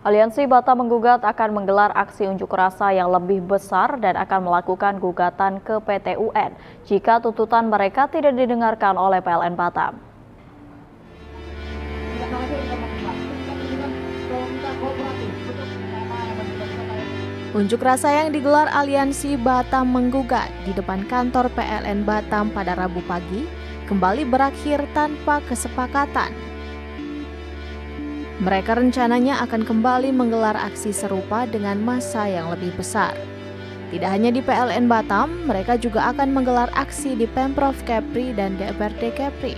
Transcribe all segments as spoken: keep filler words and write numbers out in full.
Aliansi Batam Menggugat akan menggelar aksi unjuk rasa yang lebih besar dan akan melakukan gugatan ke P T U N jika tuntutan mereka tidak didengarkan oleh P L N Batam. Unjuk rasa yang digelar Aliansi Batam Menggugat di depan kantor P L N Batam pada Rabu pagi kembali berakhir tanpa kesepakatan. Mereka rencananya akan kembali menggelar aksi serupa dengan massa yang lebih besar. Tidak hanya di P L N Batam, mereka juga akan menggelar aksi di Pemprov Kepri dan D P R D Kepri.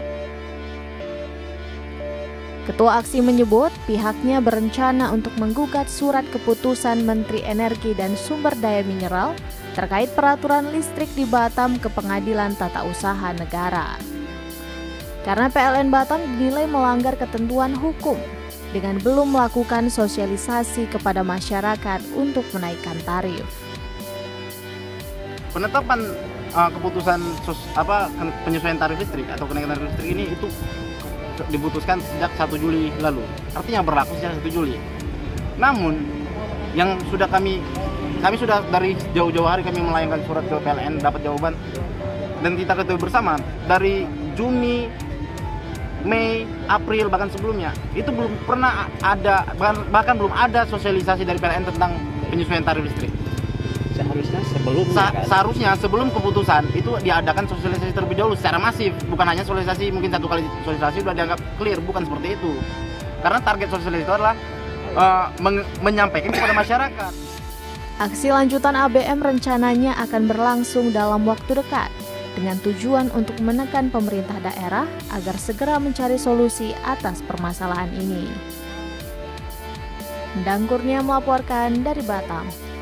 Ketua aksi menyebut pihaknya berencana untuk menggugat surat keputusan Menteri Energi dan Sumber Daya Mineral terkait peraturan listrik di Batam ke Pengadilan Tata Usaha Negara. Karena P L N Batam dinilai melanggar ketentuan hukum dengan belum melakukan sosialisasi kepada masyarakat untuk menaikkan tarif. Penetapan uh, keputusan sos, apa penyesuaian tarif listrik atau kenaikan tarif listrik ini itu diputuskan sejak satu Juli lalu. Artinya berlaku sejak satu Juli. Namun yang sudah kami kami sudah dari jauh-jauh hari kami melayangkan surat ke P L N dapat jawaban dan kita ketahui bersama dari Juni, Mei, April bahkan sebelumnya itu belum pernah ada bahkan, bahkan belum ada sosialisasi dari P L N tentang penyesuaian tarif listrik. Seharusnya sebelum Sa kan? seharusnya sebelum keputusan itu diadakan sosialisasi terlebih dahulu secara masif, bukan hanya sosialisasi mungkin satu kali sosialisasi sudah dianggap clear, bukan seperti itu. Karena target sosialisasi itu adalah uh, menyampaikan kepada masyarakat. Aksi lanjutan A B M rencananya akan berlangsung dalam waktu dekat dengan tujuan untuk menekan pemerintah daerah agar segera mencari solusi atas permasalahan ini. Endang Kurnia melaporkan dari Batam.